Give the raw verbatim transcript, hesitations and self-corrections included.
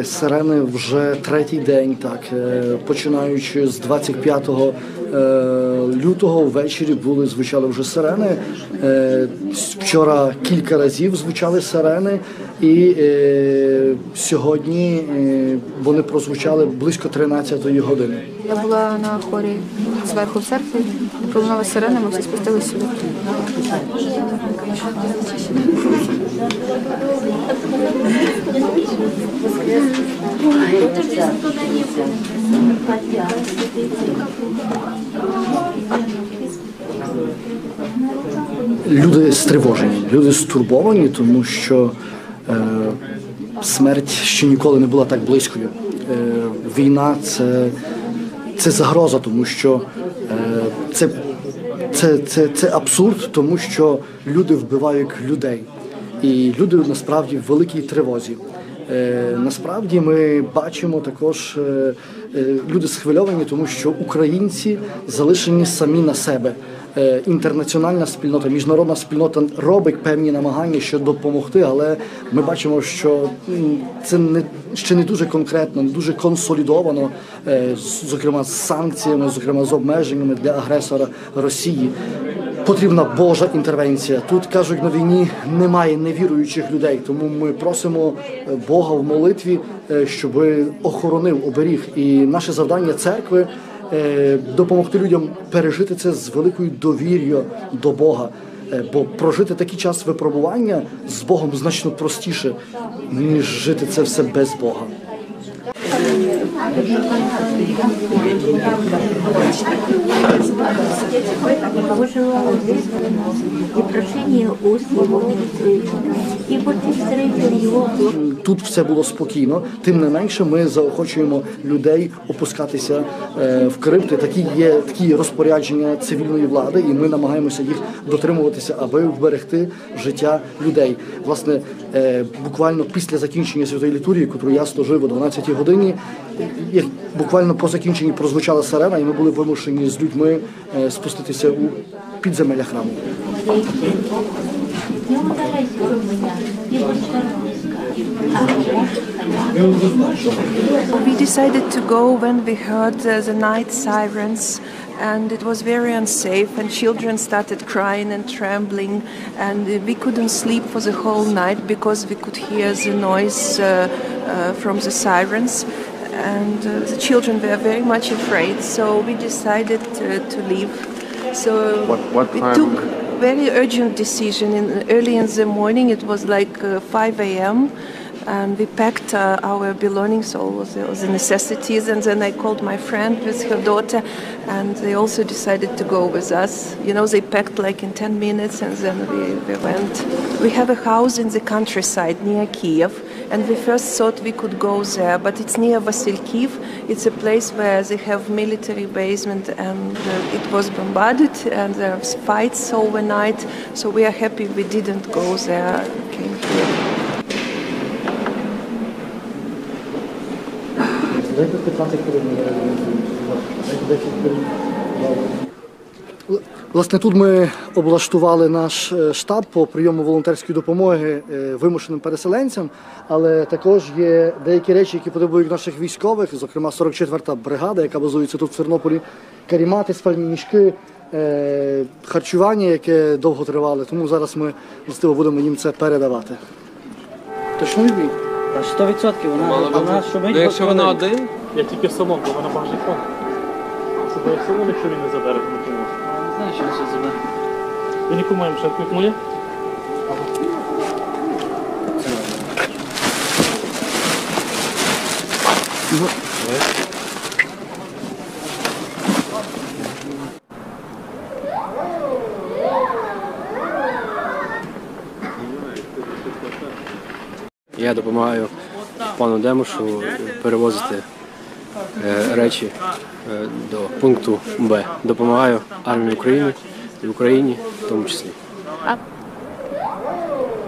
сирени вже третій день, так, починаючи з двадцять п'ятого лютого ввечері були, звучали вже сирени. Вчора кілька разів звучали сирени, і сьогодні вони прозвучали близько тринадцятої години. Я була на хорі зверху в церкві, пролунала сирена, ми всі спустилися сюди. Люди стривожені, люди стурбовані, тому що е, смерть ще ніколи не була так близькою. Е, війна – це, це загроза, тому що е, це, це, це, це абсурд, тому що люди вбивають людей. І люди насправді в великій тривозі. Е, насправді ми бачимо також, е, е, люди схвильовані, тому що українці залишені самі на себе. Е, інтернаціональна спільнота, міжнародна спільнота робить певні намагання, щоб допомогти, але ми бачимо, що це не, ще не дуже конкретно, не дуже консолідовано, е, зокрема з санкціями, зокрема з обмеженнями для агресора Росії. Потрібна Божа інтервенція. Тут, кажуть, на війні немає невіруючих людей, тому ми просимо Бога в молитві, щоб охоронив, оберіг. І наше завдання церкви – допомогти людям пережити це з великою довір'ю до Бога. Бо прожити такий час випробування з Богом значно простіше, ніж жити це все без Бога. Тут все було спокійно, тим не менше ми заохочуємо людей опускатися в крипти. Такі є такі розпорядження цивільної влади, і ми намагаємося їх дотримуватися, аби вберегти життя людей. Власне, буквально після закінчення святої літургії, яку я служив о дванадцятій годині, буквально по закінченні прозвучала сирена, і ми були вимушені з людьми спуститися у підземелля храму. We decided to go when we heard uh, the night sirens, and it was very unsafe, and children started crying and trembling, and we couldn't sleep for the whole night because we could hear the noise uh, uh, from the sirens, and uh, the children were very much afraid, so we decided uh, to leave. So what, what we time? took very urgent decision in, early in the morning. It was like uh, five a m and we packed uh, our belongings, all the, all the necessities, and then I called my friend with her daughter, and they also decided to go with us. You know, they packed like in ten minutes, and then we, we went. We have a house in the countryside near Kiev, and we first thought we could go there, but it's near Vasilkiv. It's a place where they have military basement, and uh, it was bombarded, and there was fights overnight, so we are happy we didn't go there, came here. Власне, тут ми облаштували наш штаб по прийому волонтерської допомоги вимушеним переселенцям, але також є деякі речі, які потребують наших військових, зокрема сорок четверта бригада, яка базується тут в Тернополі, карімати, спальні мішки, харчування, яке довго тривало, тому зараз ми властиво будемо їм це передавати. Точно відбій? сто відсотків вона, вона шумить. Якщо вона один? Я тільки самому, бо вона багажник фон. Це буде все одно, якщо він не забере, то не поможе. Не знаю, що він ще забере. Ви нікому маємо шапку, як моє? Я допомагаю пану Демушу перевозити е, речі е, до пункту Б. Допомагаю армії України і Україні в тому числі.